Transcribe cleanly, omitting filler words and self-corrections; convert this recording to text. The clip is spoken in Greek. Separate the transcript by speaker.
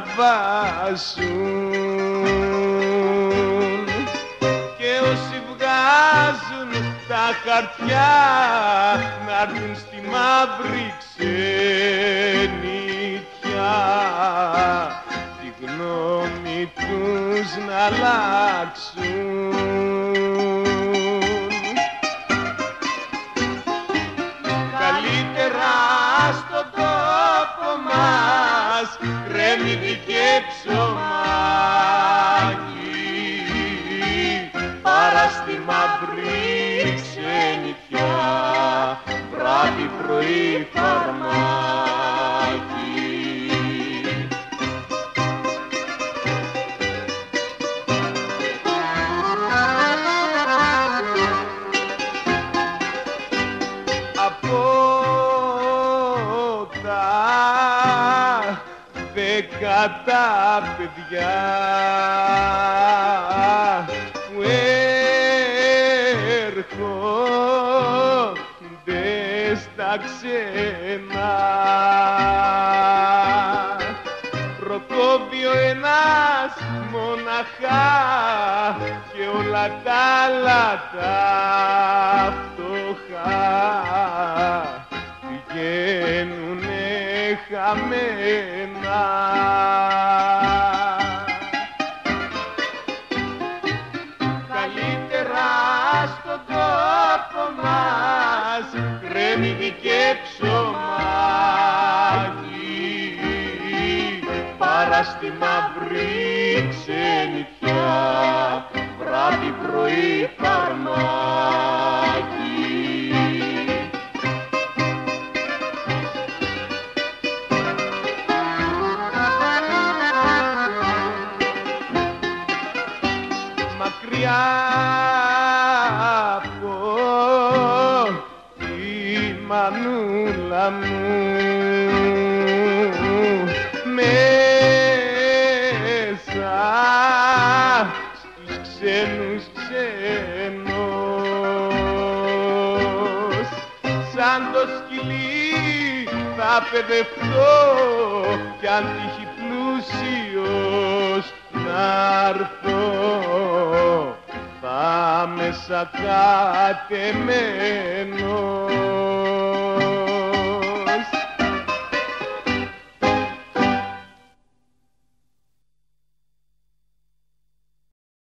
Speaker 1: διαβάζουν και όσοι βγάζουν τα χαρτιά να'ρθουν στη μαύρη ξενιτιά τη γνώμη τους να αλλάξουν. Καλύτερα στον τόπο μας κρέμμυδι και ψωμάκι παρά στη μαύρη ξενιτιά βράδυ πρωί φαρμάκι. Από τα 10 παιδιά που έρχονται στα ξένα προκόβει ο ένας μοναχά και όλα τα άλλα τα φτωχά πηγαίνουνε χαμένα. Καλύτερα στον τόπο μας κρέμμυδι και ψωμάκι παρά στη μαύρη ξενιτιά βράδυ πρωί φαρμάκι. Μακριά από τη μανούλα μου μέσα στους ξένους ξένος σαν το σκυλί θα παιδευτώ κι αν τύχει πλούσιος να'ρθώ θα με σακατεμένος.